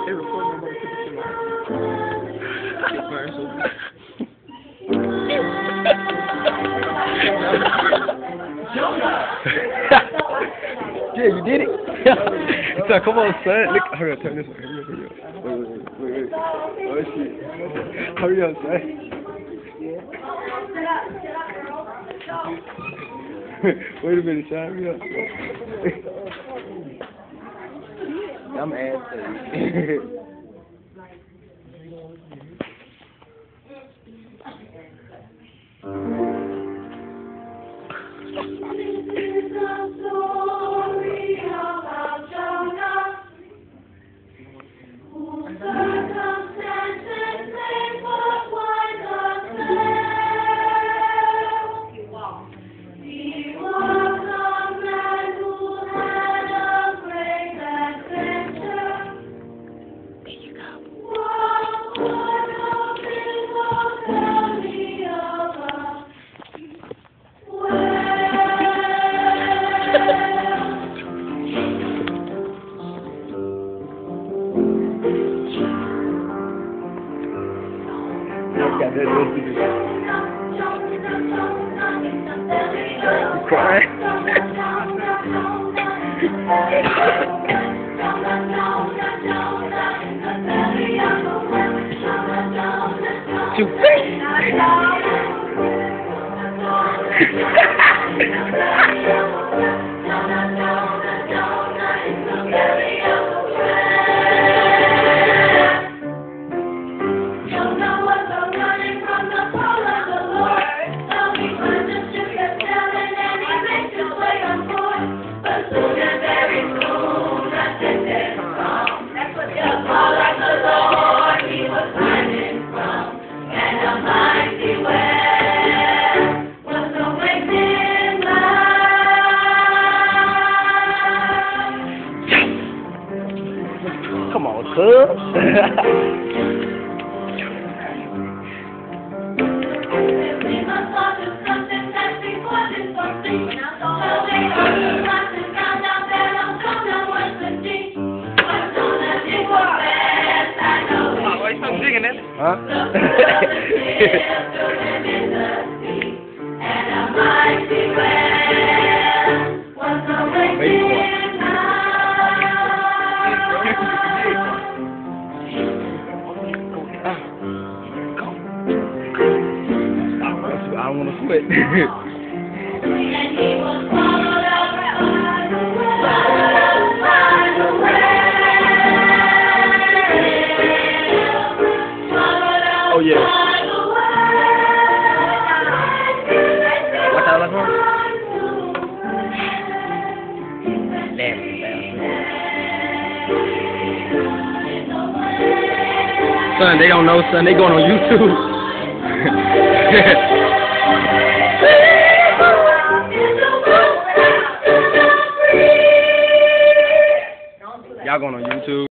They recording about to put this in my commercial. Yeah, you did it. So come on, son. Look, hurry up, turn this way. Hurry up. Wait. Oh shit. Hurry up, son. Wait a minute, son. Hurry up. I'm ass. Got that little thing. You crying? You Come on, cuz. Why you not singing it? Huh? Wait for it. I don't want to quit. Oh yeah. What that last one? Damn. Son, they don't know, son. They going on YouTube. Y'all going on YouTube.